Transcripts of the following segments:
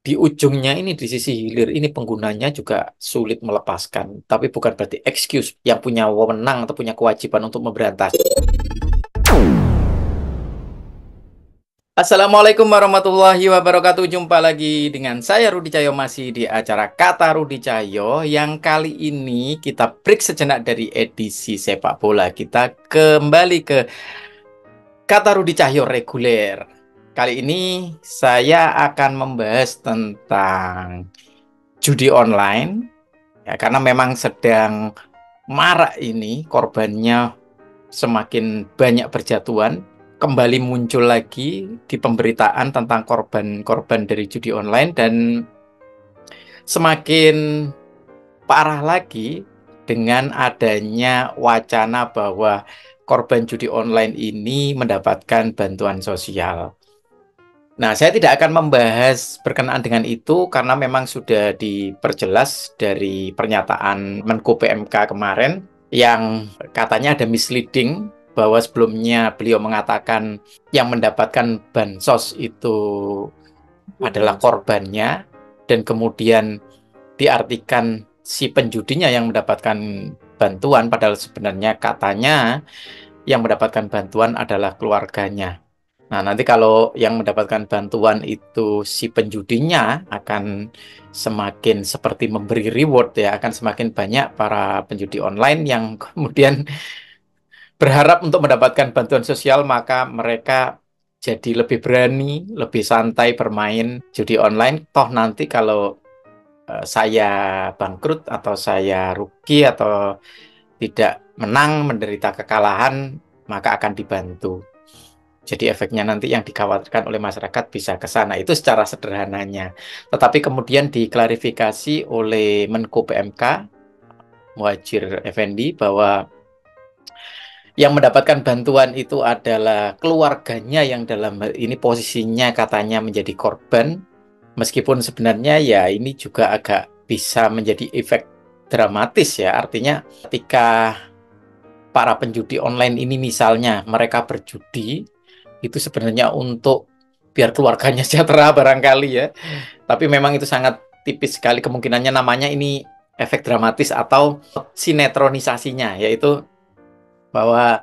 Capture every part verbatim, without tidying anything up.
di ujungnya ini, di sisi hilir ini penggunanya juga sulit melepaskan. Tapi bukan berarti excuse yang punya wewenang atau punya kewajiban untuk memberantas. Assalamualaikum warahmatullahi wabarakatuh. Jumpa lagi dengan saya Rudi Cahyo masih di acara Kata Rudi Cahyo, yang kali ini kita break sejenak dari edisi sepak bola. Kita kembali ke Kata Rudi Cahyo reguler. Kali ini saya akan membahas tentang judi online, ya, karena memang sedang marak ini, korbannya semakin banyak berjatuhan. Kembali muncul lagi di pemberitaan tentang korban-korban dari judi online, dan semakin parah lagi dengan adanya wacana bahwa korban judi online ini mendapatkan bantuan sosial. Nah, saya tidak akan membahas berkenaan dengan itu karena memang sudah diperjelas dari pernyataan Menko P M K kemarin, yang katanya ada misleading, bahwa sebelumnya beliau mengatakan yang mendapatkan bansos itu adalah korbannya, dan kemudian diartikan si penjudinya yang mendapatkan bantuan, padahal sebenarnya katanya yang mendapatkan bantuan adalah keluarganya. Nah, nanti kalau yang mendapatkan bantuan itu si penjudinya, akan semakin seperti memberi reward, ya, akan semakin banyak para penjudi online yang kemudian berharap untuk mendapatkan bantuan sosial, maka mereka jadi lebih berani, lebih santai bermain judi online. Toh nanti kalau eh, saya bangkrut atau saya rugi atau tidak menang, menderita kekalahan, maka akan dibantu. Jadi efeknya nanti yang dikhawatirkan oleh masyarakat bisa ke sana. Itu secara sederhananya. Tetapi kemudian diklarifikasi oleh Menko P M K, Muhadjir Effendi, bahwa yang mendapatkan bantuan itu adalah keluarganya, yang dalam hal ini posisinya katanya menjadi korban. Meskipun sebenarnya ya ini juga agak bisa menjadi efek dramatis, ya. Artinya ketika para penjudi online ini misalnya mereka berjudi, itu sebenarnya untuk biar keluarganya sejahtera barangkali, ya. Tapi memang itu sangat tipis sekali kemungkinannya, namanya ini efek dramatis atau sinetronisasinya, yaitu bahwa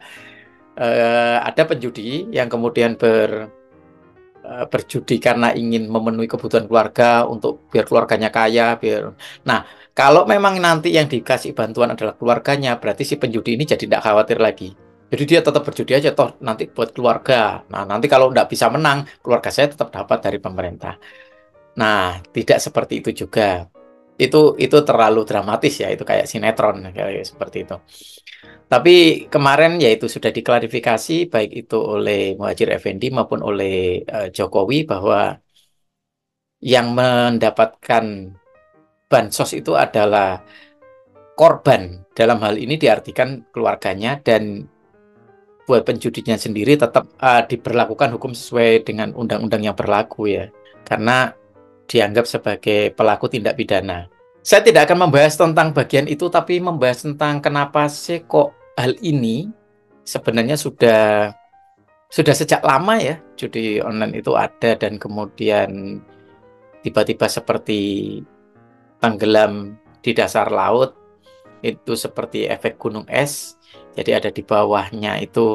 eh, ada penjudi yang kemudian ber, eh, berjudi karena ingin memenuhi kebutuhan keluarga, untuk biar keluarganya kaya, biar. Nah, kalau memang nanti yang dikasih bantuan adalah keluarganya, berarti si penjudi ini jadi tidak khawatir lagi. Jadi dia tetap berjudi aja, toh nanti buat keluarga. Nah, nanti kalau nggak bisa menang, keluarga saya tetap dapat dari pemerintah. Nah, tidak seperti itu juga. Itu itu terlalu dramatis, ya. Itu kayak sinetron, kayak seperti itu. Tapi kemarin yaitu sudah diklarifikasi baik itu oleh Muhadjir Effendi maupun oleh eh, Jokowi, bahwa yang mendapatkan bansos itu adalah korban. Dalam hal ini diartikan keluarganya, dan buat penjudinya sendiri tetap uh, diberlakukan hukum sesuai dengan undang-undang yang berlaku, ya. Karena dianggap sebagai pelaku tindak pidana. Saya tidak akan membahas tentang bagian itu, tapi membahas tentang kenapa sih kok hal ini sebenarnya sudah sudah sejak lama, ya, judi online itu ada, dan kemudian tiba-tiba seperti tenggelam di dasar laut, itu seperti efek gunung es. Jadi ada di bawahnya itu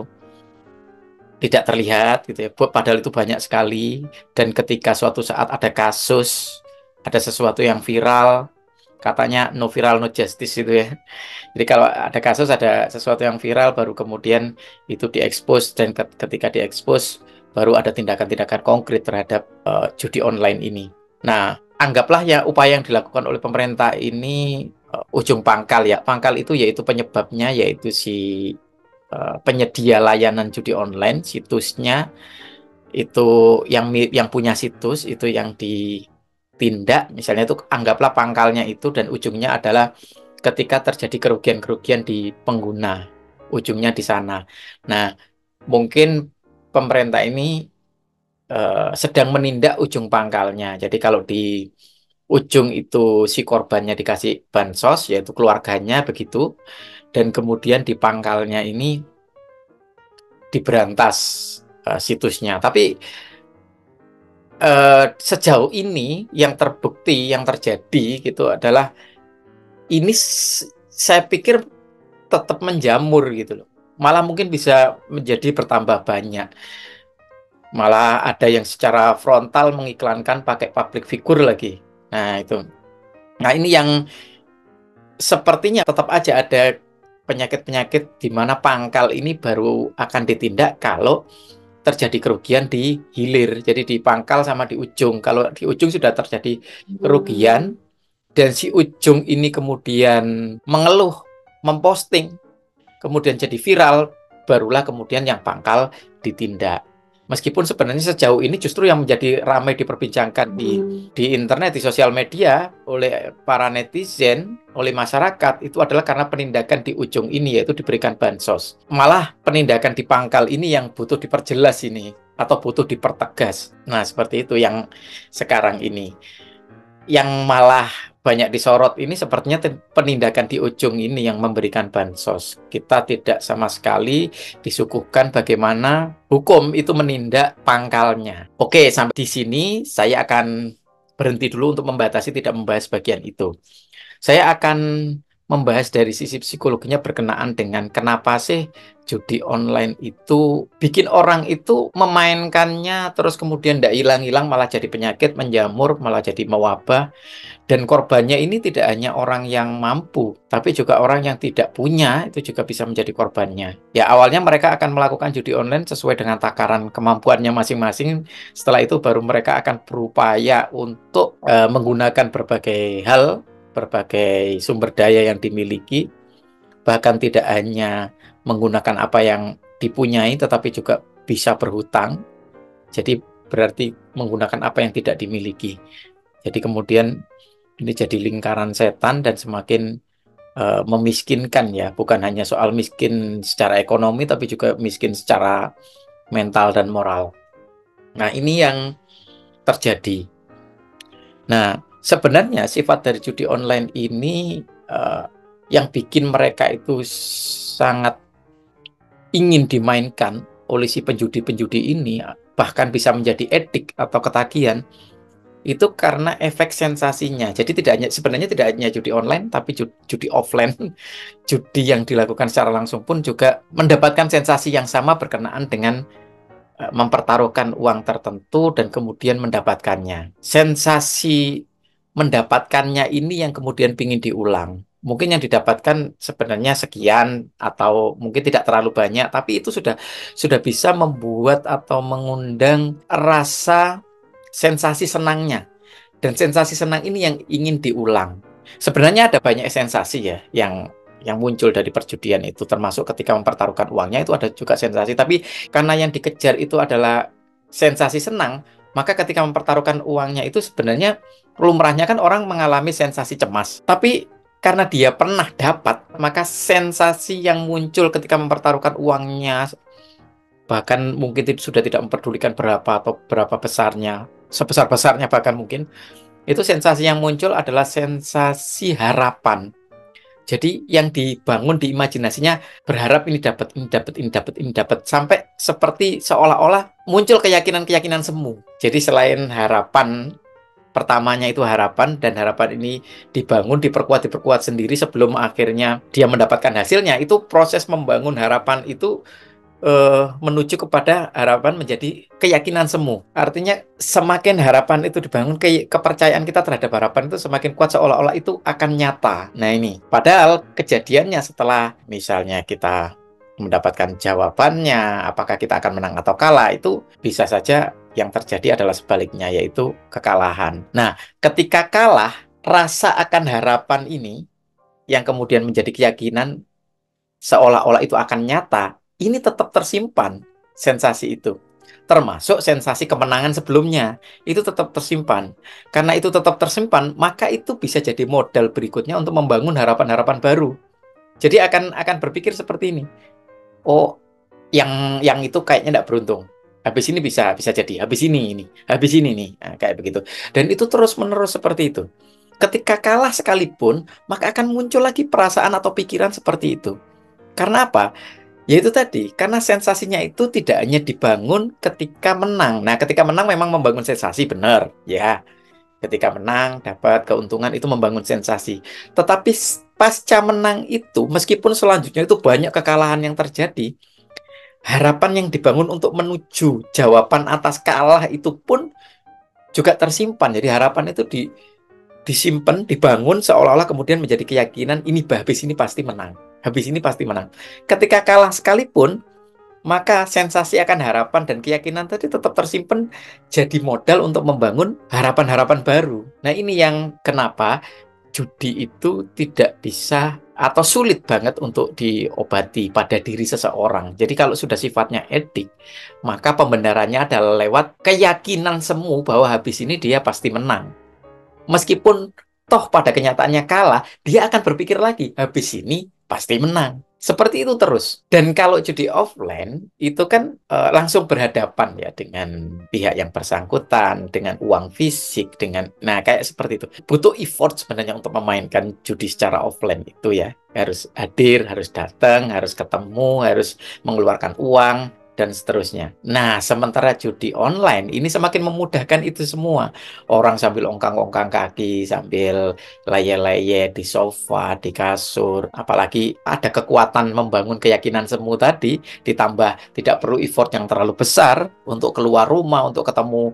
tidak terlihat, gitu ya. Padahal itu banyak sekali, dan ketika suatu saat ada kasus, ada sesuatu yang viral, katanya no viral no justice, itu ya. Jadi kalau ada kasus, ada sesuatu yang viral, baru kemudian itu diekspos, dan ketika diekspos baru ada tindakan-tindakan konkret terhadap uh, judi online ini. Nah, anggaplah ya upaya yang dilakukan oleh pemerintah ini uh, ujung pangkal, ya. Pangkal itu yaitu penyebabnya, yaitu si uh, penyedia layanan judi online, situsnya itu yang yang punya situs itu yang ditindak, misalnya itu anggaplah pangkalnya itu, dan ujungnya adalah ketika terjadi kerugian-kerugian di pengguna, ujungnya di sana. Nah, mungkin pemerintah ini eh, sedang menindak ujung pangkalnya. Jadi kalau di ujung itu si korbannya dikasih bansos, yaitu keluarganya begitu, dan kemudian di pangkalnya ini diberantas eh, situsnya. Tapi eh, sejauh ini yang terbukti, yang terjadi gitu adalah ini s- saya pikir tetap menjamur gitu loh. Malah mungkin bisa menjadi bertambah banyak. Malah ada yang secara frontal mengiklankan pakai public figure lagi. Nah, itu. Nah, ini yang sepertinya tetap aja ada penyakit-penyakit di mana pangkal ini baru akan ditindak kalau terjadi kerugian di hilir. Jadi di pangkal sama di ujung. Kalau di ujung sudah terjadi kerugian dan si ujung ini kemudian mengeluh, memposting, kemudian jadi viral, barulah kemudian yang pangkal ditindak. Meskipun sebenarnya sejauh ini justru yang menjadi ramai diperbincangkan di di internet, di sosial media oleh para netizen, oleh masyarakat itu adalah karena penindakan di ujung ini yaitu diberikan bansos. Malah penindakan di pangkal ini yang butuh diperjelas ini atau butuh dipertegas. Nah, seperti itu yang sekarang ini. Yang malah banyak disorot ini sepertinya penindakan di ujung ini yang memberikan bansos. Kita tidak sama sekali disuguhkan bagaimana hukum itu menindak pangkalnya. Oke, sampai di sini saya akan berhenti dulu untuk membatasi tidak membahas bagian itu. Saya akan membahas dari sisi psikologinya berkenaan dengan kenapa sih judi online itu bikin orang itu memainkannya terus kemudian tidak hilang-hilang malah jadi penyakit, menjamur, malah jadi mewabah. Dan korbannya ini tidak hanya orang yang mampu, tapi juga orang yang tidak punya, itu juga bisa menjadi korbannya. Ya, awalnya mereka akan melakukan judi online sesuai dengan takaran kemampuannya masing-masing. Setelah itu baru mereka akan berupaya untuk eh, menggunakan berbagai hal, berbagai sumber daya yang dimiliki, bahkan tidak hanya menggunakan apa yang dipunyai, tetapi juga bisa berhutang. Jadi berarti menggunakan apa yang tidak dimiliki. Jadi kemudian ini jadi lingkaran setan dan semakin uh, memiskinkan ya, bukan hanya soal miskin secara ekonomi, tapi juga miskin secara mental dan moral. Nah, ini yang terjadi. Nah, sebenarnya sifat dari judi online ini uh, yang bikin mereka itu sangat ingin dimainkan oleh si penjudi-penjudi ini, bahkan bisa menjadi edik atau ketagihan, itu karena efek sensasinya. Jadi tidak hanya sebenarnya tidak hanya judi online, tapi judi, judi offline, judi yang dilakukan secara langsung pun juga mendapatkan sensasi yang sama berkenaan dengan uh, mempertaruhkan uang tertentu dan kemudian mendapatkannya. Sensasi mendapatkannya ini yang kemudian ingin diulang. Mungkin yang didapatkan sebenarnya sekian atau mungkin tidak terlalu banyak, tapi itu sudah sudah bisa membuat atau mengundang rasa sensasi senangnya. Dan sensasi senang ini yang ingin diulang. Sebenarnya ada banyak sensasi ya yang yang muncul dari perjudian itu, termasuk ketika mempertaruhkan uangnya itu ada juga sensasi. Tapi karena yang dikejar itu adalah sensasi senang, maka ketika mempertaruhkan uangnya itu sebenarnya lumrahnya kan orang mengalami sensasi cemas. Tapi karena dia pernah dapat, maka sensasi yang muncul ketika mempertaruhkan uangnya bahkan mungkin sudah tidak memperdulikan berapa atau berapa besarnya, sebesar-besarnya bahkan mungkin, itu sensasi yang muncul adalah sensasi harapan. Jadi yang dibangun di imajinasinya berharap ini dapat, ini dapat, ini dapat, ini dapat, sampai seperti seolah-olah muncul keyakinan-keyakinan semu. Jadi selain harapan pertamanya itu harapan, dan harapan ini dibangun, diperkuat, diperkuat sendiri sebelum akhirnya dia mendapatkan hasilnya. Itu proses membangun harapan itu eh, menuju kepada harapan menjadi keyakinan semu. Artinya semakin harapan itu dibangun, ke kepercayaan kita terhadap harapan itu semakin kuat seolah-olah itu akan nyata. Nah ini, padahal kejadiannya setelah misalnya kita mendapatkan jawabannya, apakah kita akan menang atau kalah, itu bisa saja yang terjadi adalah sebaliknya, yaitu kekalahan. Nah, ketika kalah, rasa akan harapan ini yang kemudian menjadi keyakinan seolah-olah itu akan nyata, ini tetap tersimpan sensasi itu. Termasuk sensasi kemenangan sebelumnya, itu tetap tersimpan. Karena itu tetap tersimpan, maka itu bisa jadi modal berikutnya untuk membangun harapan-harapan baru. Jadi akan akan berpikir seperti ini. Oh, yang yang itu kayaknya tidak beruntung. Habis ini bisa bisa jadi, habis ini ini, habis ini nih, nah, kayak begitu. Dan itu terus-menerus seperti itu. Ketika kalah sekalipun, maka akan muncul lagi perasaan atau pikiran seperti itu. Karena apa? Ya itu tadi, karena sensasinya itu tidak hanya dibangun ketika menang. Nah, ketika menang memang membangun sensasi, benar. Ya, ketika menang dapat keuntungan itu membangun sensasi. Tetapi pasca menang itu, meskipun selanjutnya itu banyak kekalahan yang terjadi, harapan yang dibangun untuk menuju jawaban atas kalah itu pun juga tersimpan. Jadi harapan itu di, disimpan, dibangun seolah-olah kemudian menjadi keyakinan ini habis ini pasti menang. Habis ini pasti menang. Ketika kalah sekalipun, maka sensasi akan harapan dan keyakinan tadi tetap tersimpan jadi modal untuk membangun harapan-harapan baru. Nah, ini yang kenapa judi itu tidak bisa atau sulit banget untuk diobati pada diri seseorang. Jadi kalau sudah sifatnya edik, maka pembenarannya adalah lewat keyakinan semu bahwa habis ini dia pasti menang. Meskipun toh pada kenyataannya kalah, dia akan berpikir lagi, habis ini pasti menang. Seperti itu terus. Dan kalau judi offline, itu kan eh, langsung berhadapan ya dengan pihak yang bersangkutan, dengan uang fisik, dengan... Nah, kayak seperti itu. Butuh effort sebenarnya untuk memainkan judi secara offline itu ya. Harus hadir, harus datang, harus ketemu, harus mengeluarkan uang, dan seterusnya. Nah, sementara judi online ini semakin memudahkan itu semua. Orang sambil ongkang-ongkang kaki, sambil leye-leye di sofa, di kasur. Apalagi ada kekuatan membangun keyakinan semu tadi, ditambah tidak perlu effort yang terlalu besar untuk keluar rumah, untuk ketemu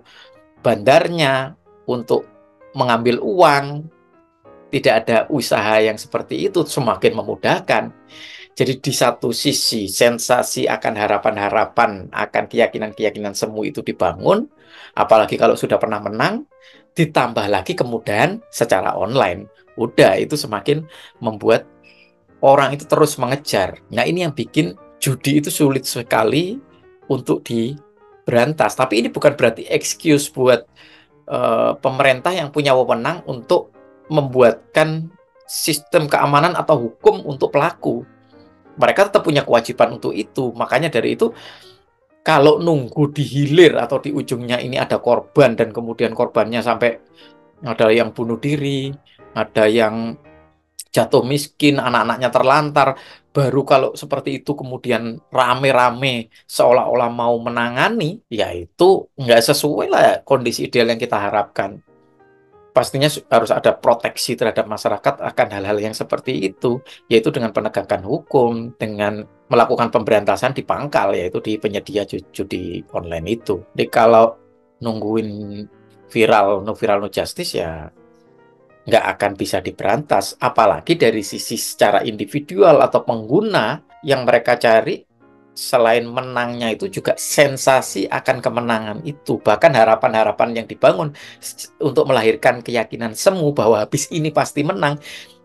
bandarnya, untuk mengambil uang. Tidak ada usaha yang seperti itu, semakin memudahkan. Jadi di satu sisi sensasi akan harapan-harapan, akan keyakinan-keyakinan semu itu dibangun, apalagi kalau sudah pernah menang, ditambah lagi kemudahan secara online. Udah, itu semakin membuat orang itu terus mengejar. Nah, ini yang bikin judi itu sulit sekali untuk diberantas. Tapi ini bukan berarti excuse buat uh, pemerintah yang punya wewenang untuk membuatkan sistem keamanan atau hukum untuk pelaku. Mereka tetap punya kewajiban untuk itu. Makanya dari itu, kalau nunggu di hilir atau di ujungnya ini ada korban dan kemudian korbannya sampai ada yang bunuh diri, ada yang jatuh miskin, anak-anaknya terlantar, baru kalau seperti itu kemudian rame-rame seolah-olah mau menangani, ya itu nggak sesuai lah kondisi ideal yang kita harapkan. Pastinya harus ada proteksi terhadap masyarakat akan hal-hal yang seperti itu, yaitu dengan penegakan hukum, dengan melakukan pemberantasan di pangkal, yaitu di penyedia judi online itu. Jadi kalau nungguin viral, no viral, no justice, ya nggak akan bisa diberantas. Apalagi dari sisi secara individual atau pengguna yang mereka cari, selain menangnya itu juga sensasi akan kemenangan itu. Bahkan harapan-harapan yang dibangun untuk melahirkan keyakinan semu bahwa habis ini pasti menang,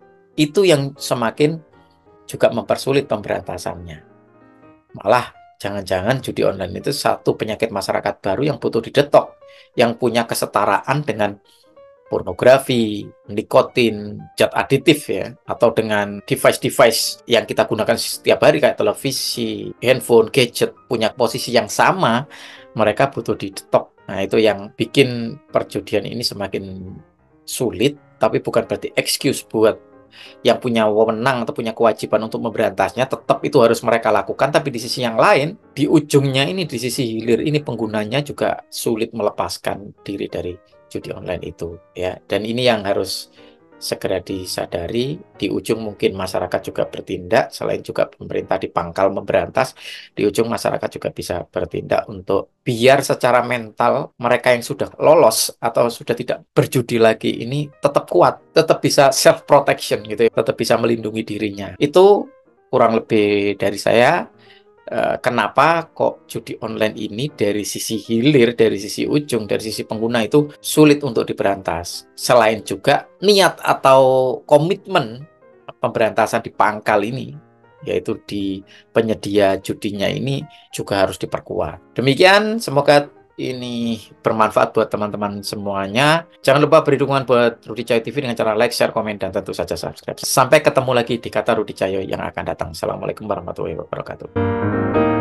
itu yang semakin juga mempersulit pemberantasannya. Malah jangan-jangan judi online itu satu penyakit masyarakat baru yang butuh didetok, yang punya kesetaraan dengan pornografi, nikotin, zat aditif ya, atau dengan device-device yang kita gunakan setiap hari kayak televisi, handphone, gadget, punya posisi yang sama, mereka butuh didetok. Nah, itu yang bikin perjudian ini semakin sulit, tapi bukan berarti excuse buat yang punya wewenang atau punya kewajiban untuk memberantasnya. Tetap itu harus mereka lakukan, tapi di sisi yang lain, di ujungnya ini, di sisi hilir ini, penggunanya juga sulit melepaskan diri dari judi online itu ya. Dan ini yang harus segera disadari. Di ujung mungkin masyarakat juga bertindak, selain juga pemerintah di pangkal memberantas, di ujung masyarakat juga bisa bertindak untuk biar secara mental mereka yang sudah lolos atau sudah tidak berjudi lagi ini tetap kuat, tetap bisa self protection gitu ya, tetap bisa melindungi dirinya. Itu kurang lebih dari saya. Kenapa kok judi online ini dari sisi hilir, dari sisi ujung, dari sisi pengguna itu sulit untuk diberantas. Selain juga niat atau komitmen pemberantasan di pangkal ini, yaitu di penyedia judinya ini juga harus diperkuat. Demikian, semoga ini bermanfaat buat teman-teman semuanya. Jangan lupa beri dukungan buat Rudi Cayo T V dengan cara like, share, komen, dan tentu saja subscribe. Sampai ketemu lagi di Kata Rudi Cayo yang akan datang. Assalamualaikum warahmatullahi wabarakatuh.